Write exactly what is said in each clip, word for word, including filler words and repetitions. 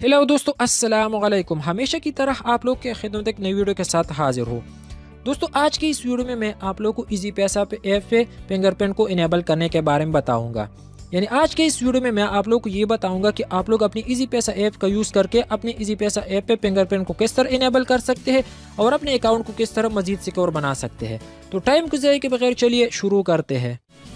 Hello दोस्तों, अस्सलाम वालेकुम। हमेशा की तरह आप लोग के खिदमत एक नई वीडियो के साथ हाजिर हो। दोस्तों, आज की इस वीडियो में मैं आप लोगों को इजी पैसा पे ऐप पे फिंगरप्रिंट को इनेबल करने के बारे में बताऊंगा। यानी आज के इस वीडियो में मैं आप लोग को ये बताऊंगा कि आप लोग अपनी इजी पैसा ऐप का यूज़ करके अपनी इजी पैसा ऐप पे फिंगरप्रिंट को किस तरह इनेबल कर सकते हैं और अपने अकाउंट को किस तरह मजीद सिक्योर बना सकते हैं। तो टाइम गुजारे के बगैर चलिए शुरू करते हैं।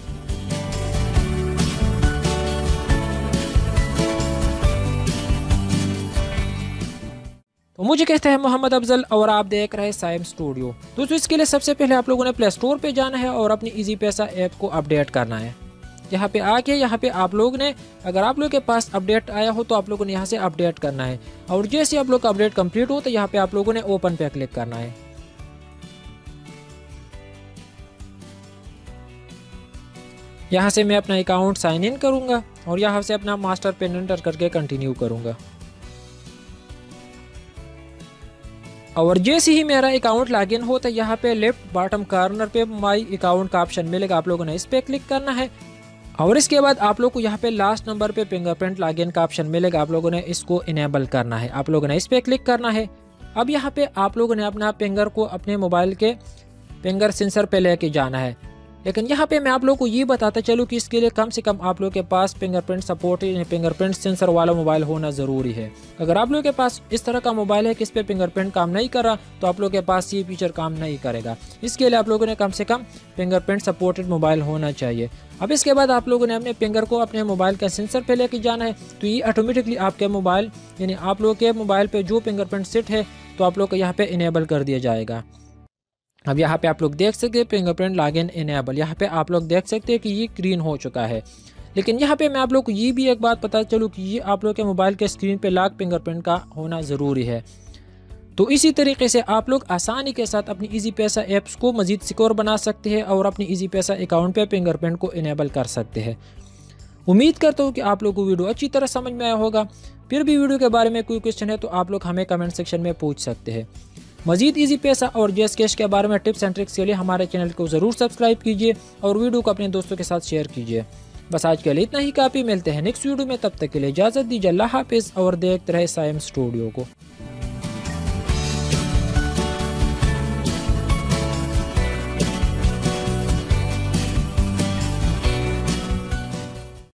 तो मुझे कहते हैं मोहम्मद अफजल और आप देख रहे हैं साइम स्टूडियो। दोस्तों, इसके लिए सबसे पहले आप लोगों ने प्ले स्टोर पे जाना है और अपनी इजी पैसा ऐप को अपडेट करना है। यहाँ पे आके यहाँ पे आप लोग ने, अगर आप लोग के पास अपडेट आया हो तो आप लोगों ने यहाँ से अपडेट करना है और जैसे आप लोग का अपडेट कंप्लीट हो तो यहाँ पे आप लोगों ने ओपन पे क्लिक करना है। यहाँ से मैं अपना अकाउंट साइन इन करूँगा और यहाँ से अपना मास्टर पिन एंटर करके कंटिन्यू करूँगा। और जैसे ही मेरा अकाउंट लॉगिन हो तो यहाँ पे लेफ्ट बॉटम कॉर्नर पे माई अकाउंट का ऑप्शन मिलेगा, आप लोगों ने इस पे क्लिक करना है और इसके बाद आप लोग को यहाँ पे लास्ट नंबर पे फिंगरप्रिंट लॉगिन का ऑप्शन मिलेगा, आप लोगों ने इसको इनेबल करना है, आप लोगों ने इस पे क्लिक करना है। अब यहाँ पे आप लोगों ने अपना फिंगर को अपने मोबाइल के फिंगर सेंसर पे लेके जाना है। लेकिन यहाँ पे मैं आप लोग को ये बताता चलूँ कि इसके लिए कम से कम आप लोग के पास फिंगरप्रिंट सपोर्ट फिंगरप्रिंट सेंसर वाला मोबाइल होना ज़रूरी है। अगर आप लोग के पास इस तरह का मोबाइल है कि इस पे फिंगरप्रिंट काम नहीं कर रहा तो आप लोग के पास ये फीचर काम नहीं करेगा। इसके लिए आप लोगों ने कम से कम फिंगरप्रिंट सपोर्टेड मोबाइल होना चाहिए। अब इसके बाद आप लोगों ने अपने फिंगर को अपने मोबाइल का सेंसर पे लेके जाना है तो ये ऑटोमेटिकली आपके मोबाइल यानी आप लोग के मोबाइल पे जो फिंगरप्रिंट सेट है तो आप लोग को यहाँ पे इनेबल कर दिया जाएगा। अब यहाँ पे आप लोग देख सकते हैं फिंगरप्रिंट लॉगिन इनेबल, यहाँ पे आप लोग देख सकते हैं कि ये ग्रीन हो चुका है। लेकिन यहाँ पे मैं आप लोग को ये भी एक बात पता चलूँ कि ये आप लोग के मोबाइल के स्क्रीन पे लॉक फिंगरप्रिंट का होना ज़रूरी है। तो इसी तरीके से आप लोग आसानी के साथ अपनी इजी पैसा ऐप्स को मजीद सिक्योर बना सकते हैं और अपनी इजी पैसा अकाउंट पे फिंगरप्रिंट को इनेबल कर सकते हैं। उम्मीद करता हूँ कि आप लोगों को वीडियो अच्छी तरह समझ में आया होगा। फिर भी वीडियो के बारे में कोई क्वेश्चन है तो आप लोग हमें कमेंट सेक्शन में पूछ सकते हैं। मजीद इजी पैसा और जेस कैश के बारे में टिप्स एंड ट्रिक्स के लिए हमारे चैनल को ज़रूर सब्सक्राइब कीजिए और वीडियो को अपने दोस्तों के साथ शेयर कीजिए। बस आज के लिए इतना ही काफ़ी। मिलते हैं नेक्स्ट वीडियो में, तब तक के लिए इजाज़त दीजिए। अल्लाह हाफिज़ और देखते रहे साइम स्टूडियो को।